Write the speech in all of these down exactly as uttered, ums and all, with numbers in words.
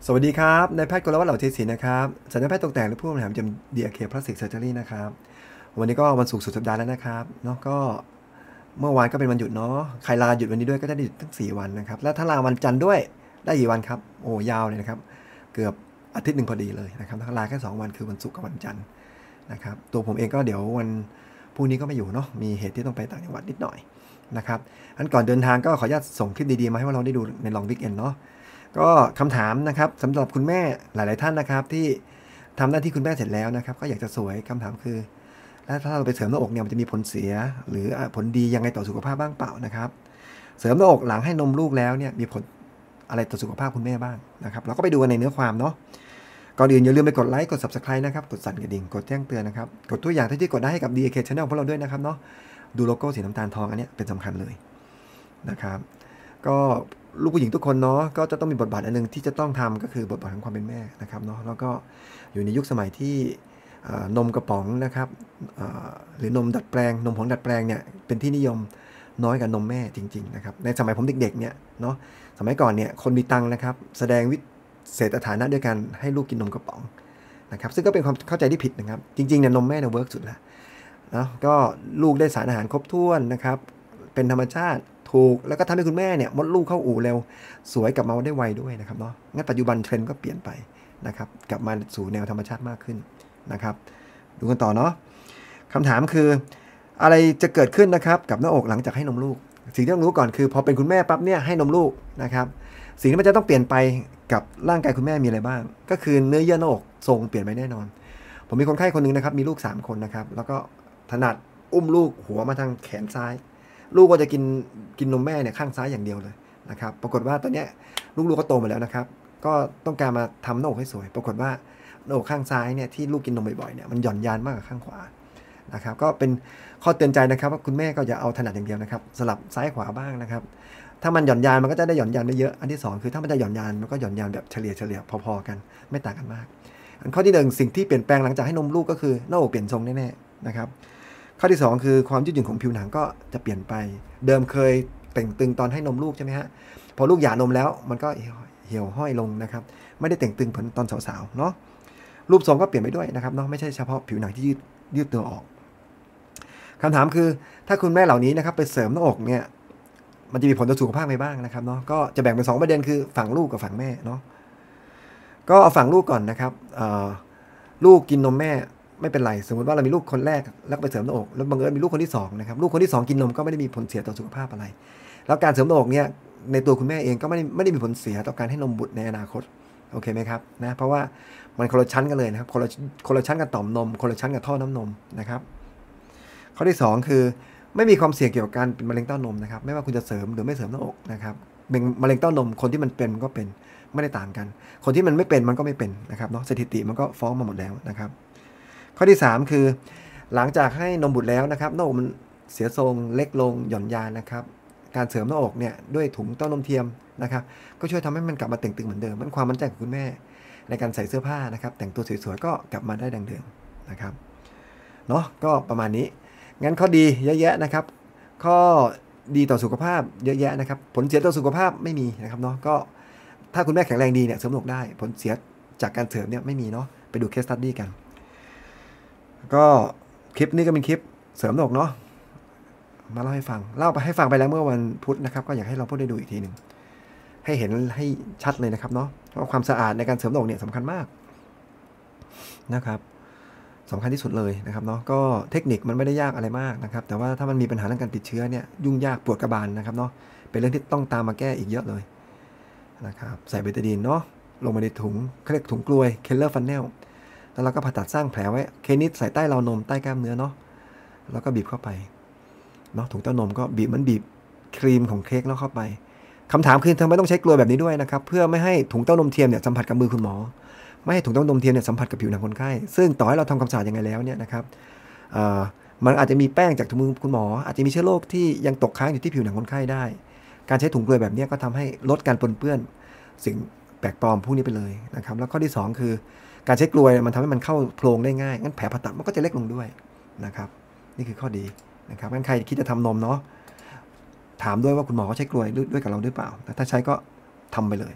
สวัสดีครับนายแพทย์กรวัฒน์เหล่าเทศินนะครับศัลยแพทย์ตกแต่งและผู้บริหารจำเดียเคพลาสติกเซอร์เจอรี่นะครับวันนี้ก็วันศุกร์สุดสัปดาห์แล้วนะครับเนาะก็เมื่อวานก็เป็นวันหยุดเนาะใครลาหยุดวันนี้ด้วยก็ได้หยุดทั้งสี่วันนะครับแล้วถ้าลาวันจันทร์ด้วยได้กี่วันครับโอ้ยาวเลยนะครับเกือบอาทิตย์หนึ่งพอดีเลยนะครับถ้าลาแค่สองวันคือวันศุกร์กับวันจันทร์นะครับตัวผมเองก็เดี๋ยววันพรุ่งนี้ก็ไม่อยู่เนาะมีเหตุที่ต้องไปต่างจังหวัดนิดหน่อยนะครับอันก่อนเดินทางก็ขออนุญาตส่งคลิปดีๆมาให้เราได้ดูในลองวิกเอนเนาะก็คำถามนะครับสำหรับคุณแม่หลายๆท่านนะครับที่ทำหน้าที่คุณแม่เสร็จแล้วนะครับก็อยากจะสวยคำถามคือแล้วถ้าเราไปเสริมหน้าอกเนี่ยมันจะมีผลเสียหรือผลดียังไงต่อสุขภาพบ้างเปล่านะครับเสริมหน้าอกหลังให้นมลูกแล้วเนี่ยมีผลอะไรต่อสุขภาพคุณแม่บ้างนะครับเราก็ไปดูกันในเนื้อความเนาะก่อนอื่นอย่าลืมไปกดไลค์กด ซับสไครบ์ นะครับกดสั่นกระดิ่งกดแจ้งเตือนนะครับกดตัวอย่างที่กดได้ให้กับ ดี เอ เค Channel ของพวกเราด้วยนะครับเนาะดูโลโก้สีน้ำตาลทองอันนี้เป็นสำคัญเลยนะครับก็ลูกผู้หญิงทุกคนเนาะก็จะต้องมีบทบาทอันนึงที่จะต้องทำก็คือบทบาทของความเป็นแม่นะครับเนาะแล้วก็อยู่ในยุคสมัยที่นมกระป๋องนะครับหรือนมดัดแปลงนมผงดัดแปลงเนี่ยเป็นที่นิยมน้อยกว่านมแม่จริงๆนะครับในสมัยผมเด็กๆเนี่ยเนาะสมัยก่อนเนี่ยคนมีตังค์นะครับแสดงวิเศษฐานะด้วยการให้ลูกกินนมกระป๋องนะครับซึ่งก็เป็นความเข้าใจที่ผิดนะครับจริงๆเนี่ยนมแม่เนี่ยเวิร์กสุดแล้วเนาะก็ลูกได้สารอาหารครบถ้วนนะครับเป็นธรรมชาติถูกแล้วก็ทำให้คุณแม่เนี่ยมดลูกเข้าอู่เร็วสวยกลับมาได้ไวด้วยนะครับเนาะงั้นปัจจุบันเทรนด์ก็เปลี่ยนไปนะครับกลับมาสู่แนวธรรมชาติมากขึ้นนะครับดูกันต่อเนาะคำถามคืออะไรจะเกิดขึ้นนะครับกับหน้าอกหลังจากให้นมลูกสิ่งที่ต้องรู้ก่อนคือพอเป็นคุณแม่ปั๊บเนี่ยให้นมลูกนะครับสิ่งที่มันจะต้องเปลี่ยนไปกับร่างกายคุณแม่มีอะไรบ้างก็คือเนื้อเยื่อหน้าอกทรงเปลี่ยนไปแน่นอนผมมีคนไข้คนนึงนะครับมีลูกสามคนนะครับแล้วก็ถนัดอุ้มลูกหัวมาทางแขนซ้ายลูกก็จะกินกินนมแม่เนี่ยข้างซ้ายอย่างเดียวเลยนะครับปรากฏว่าตอนนี้ลูกๆก็โตมาแล้วนะครับก็ต้องการมาทำหน้าอกให้สวยปรากฏว่าหน้าอกข้างซ้ายเนี่ยที่ลูกกินนมบ่อยๆเนี่ยมันหย่อนยานมากกว่าข้างขวานะครับก็เป็นข้อเตือนใจนะครับว่าคุณแม่ก็อย่าเอาถนัดอย่างเดียวนะครับสลับซ้ายขวาบ้างนะครับถ้ามันหย่อนยานมันก็จะได้หย่อนยานไม่เยอะอันที่สองคือถ้ามันจะหย่อนยานมันก็หย่อนยานแบบเฉลี่ยเฉลี่ยพอๆกันไม่ต่างกันมากอันข้อที่หนึ่งสิ่งที่เปลี่ยนแปลงหลังจากให้นมลูกก็คือหน้าอกเปลี่ยนทรงแน่ๆนะครับข้อที่สองคือความยืดหยุ่นของผิวหนังก็จะเปลี่ยนไปเดิมเคยเต่งตึงตอนให้นมลูกใช่ไหมฮะพอลูกหย่านมแล้วมันก็เหี่ยวห้อยลงนะครับไม่ได้เต่งตึงเหมือนตอนสาวๆเนาะรูปทรงก็เปลี่ยนไปด้วยนะครับเนาะไม่ใช่เฉพาะผิวหนังที่ยืดยืดตัวออกคำถามคือถ้าคุณแม่เหล่านี้นะครับไปเสริมหน้าอกเนี่ยมันจะมีผลต่อสุขภาพไปบ้างนะครับเนาะก็จะแบ่งเป็นสองประเด็นคือฝั่งลูกกับฝั่งแม่เนาะก็เอาฝั่งลูกก่อนนะครับลูกกินนมแม่ไม่เป็นไรสมมติว่าเรามีลูกคนแรกแล้วไปเสริมหน้าอกแล้วบังเอิญมีลูกคนที่สองนะครับลูกคนที่สองกินนมก็ไม่ได้มีผลเสียต่อสุขภาพอะไรแล้วการเสริมหน้าอกเนี่ยในตัวคุณแม่เองก็ไม่ได้ไม่ได้มีผลเสียต่อการให้นมบุตรในอนาคตโอเคไหมครับนะเพราะว่ามันคนละชั้นกันเลยนะครับคนละคนละชั้นกับต่อมนมคนละชั้นกับท่อน้ำนมนะครับข้อที่สองคือไม่มีความเสี่ยงเกี่ยวกับการเป็นมะเร็งเต้านมนะครับไม่ว่าคุณจะเสริมหรือไม่เสริมหน้าอกนะครับเป็นมะเร็งเต้านมคนที่มันเป็นก็เป็นไม่ได้ต่างกันคนที่มันไม่เป็นมันก็ไม่เป็นนะครับเนาะสถิติมันก็ฟ้องมาหมดแล้วนะครับข้อที่สามคือหลังจากให้นมบุตรแล้วนะครับหน้าอกมันเสียทรงเล็กลงหย่อนยานนะครับการเสริมหน้าอกเนี่ยด้วยถุงเต้านมเทียมนะครับก็ช่วยทำให้มันกลับมาเต่งตึงเหมือนเดิมมันความมั่นใจของคุณแม่ในการใส่เสื้อผ้านะครับแต่งตัวสวยๆก็กลับมาได้ดังเดิมนะครับเนาะก็ประมาณนี้งั้นข้อดีเยอะแยะนะครับข้อดีต่อสุขภาพเยอะแยะนะครับผลเสียต่อสุขภาพไม่มีนะครับเนาะก็ถ้าคุณแม่แข็งแรงดีเนี่ยเสริมหน้าอกได้ผลเสียจากการเสริมเนี่ยไม่มีเนาะไปดูเคสสตั๊ดดี้กันก็คลิปนี้ก็เป็นคลิปเสริมหน้าอกเนาะมาเล่าให้ฟังเล่าไปให้ฟังไปแล้วเมื่อวันพุธนะครับก็อยากให้เราพูดได้ดูอีกทีหนึ่งให้เห็นให้ชัดเลยนะครับเนาะเพราะความสะอาดในการเสริมหน้าอกเนี่ยสำคัญมากนะครับสำคัญที่สุดเลยนะครับเนาะก็เทคนิคมันไม่ได้ยากอะไรมากนะครับแต่ว่าถ้ามันมีปัญหาเรื่องการติดเชื้อเนี่ยยุ่งยากปวดกระบาลนะครับเนาะเป็นเรื่องที่ต้องตามมาแก้อีกเยอะเลยนะครับใส่เบตาดีนเนาะลงมาในถุงเขาเรียกถุงกลวยเคลเลอร์ฟันเนลแล้วเราก็ผ่าตัดสร้างแผลไว้เคนิสใส่ใต้ราวนมใต้กล้ามเนื้อเนาะแล้วก็บีบเข้าไปเนาะถุงเต้านมก็บีบมันบีบครีมของเค้กแล้วเข้าไปคำถามคือทำไมต้องใช้กลวยแบบนี้ด้วยนะครับเพื่อไม่ให้ถุงเต้านมเทียมเนี่ยสัมผัสกับมือคุณหมอไม่ให้ถุงเต้านมเทียมเนี่ยสัมผัสกับผิวหนังคนไข้ซึ่งต่อให้เราทำความสะอาดยังไงแล้วเนี่ยนะครับมันอาจจะมีแป้งจากถุงมือคุณหมออาจจะมีเชื้อโรคที่ยังตกค้างอยู่ที่ผิวหนังคนไข้ได้การใช้ถุงกลวยแบบนี้ก็ทำให้ลดการปนเปื้อนสิ่งแปลกปลอมพวกนี้ไปเลยนะครับแล้วข้อที่สองคือการใช้กลวยมันทำให้มันเข้าโพรงได้ง่ายงั้นแผลผ่าตัดมันก็จะเล็กลงด้วยนะครับนี่คือข้อดีนะครับงั้นใครคิดจะทำนมเนาะถามด้วยว่าคุณหมอเขาใช้กลวยด้วยกับเราหรือเปล่าถ้าใช้ก็ทำไปเลย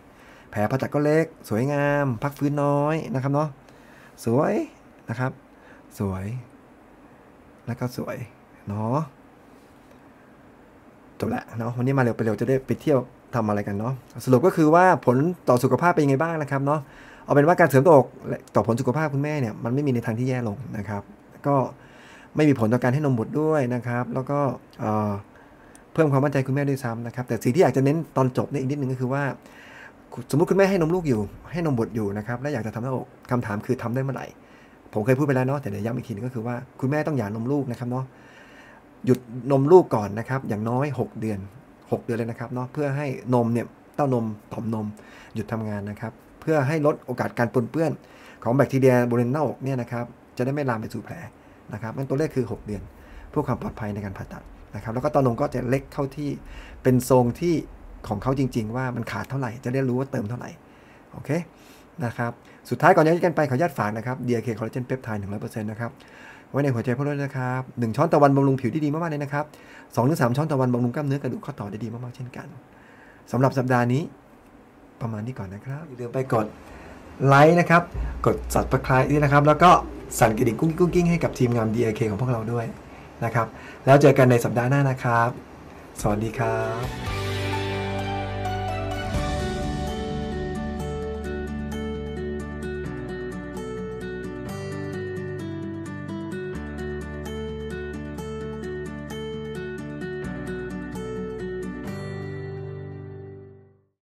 แผลผ่าตัดก็เล็กสวยงามพักฟื้นน้อยนะครับเนาะสวยนะครับสวยแล้วก็สวยเนาะจบละเนาะวันนี้มาเร็วไปเร็วจะได้ไปเที่ยวทำอะไรกันเนาะสรุปก็คือว่าผลต่อสุขภาพเป็นยังไงบ้างนะครับเนาะเอาเป็นว่าการเสริมตัวอกต่อผลสุขภาพคุณแม่เนี่ยมันไม่มีในทางที่แย่ลงนะครับก็ไม่มีผลต่อการให้นมบุตรด้วยนะครับแล้วก็เพิ่มความมั่นใจคุณแม่ด้วยซ้ำนะครับแต่สิ่งที่อยากจะเน้นตอนจบเนี่ยอีกนิดนึงก็คือว่าสมมุติคุณแม่ให้นมลูกอยู่ให้นมบุตรอยู่นะครับและอยากจะทำหน้าอกคำถามคือทำได้เมื่อไหร่ผมเคยพูดไปแล้วเนาะแต่เดี๋ยวย้ำอีกทีนึงก็คือว่าคุณแม่ต้องหย่านมลูกนะครับเนาะหยุดนมลูกก่อนนะครับอย่างน้อยหกเดือนหกเดือนเลยนะครับเนาะเพื่อให้นมเนี่ยเต้านมต่อมนมหยุดทำงานนะครับเพื่อให้ลดโอกาสการปนเปื้อนของแบคทีเรียบริเวณหน้าอกเนี่ยนะครับจะได้ไม่ลามไปสู่แผลนะครับงั้นตัวเลขคือหกเดือนเพื่อความปลอดภัยในการผ่าตัดนะครับแล้วก็เต้านมก็จะเล็กเข้าที่เป็นทรงที่ของเขาจริงๆว่ามันขาดเท่าไหร่จะได้รู้ว่าเติมเท่าไหร่โอเคนะครับสุดท้ายก่อนจะกันไปขออนุญาตฝากนะครับ ดี เค Collagen Peptide หนึ่งร้อยเปอร์เซ็นต์ นะครับไว้ในหัวใจพวกเราด้วยนะครับหนึ่งช้อนต่อวันบำรุงผิวที่ดีมากๆเลยนะครับ สองถึงสาม ช้อนต่อวันบำรุงกล้ามเนื้อกระดูกข้อต่อได้ดีมากๆเช่นกันสำหรับสัปดาห์นี้ประมาณนี้ก่อนนะครับอย่าลืมไปกดไลค์นะครับกด Subscribe ด้วยนะครับแล้วก็สั่นกระดิ่งกุ้งกุ้งกิ้งให้กับทีมงาน ดี เค ของพวกเราด้วยนะครับแล้วเจอกันในสัปดาห์หน้านะครับสวัสดีครับ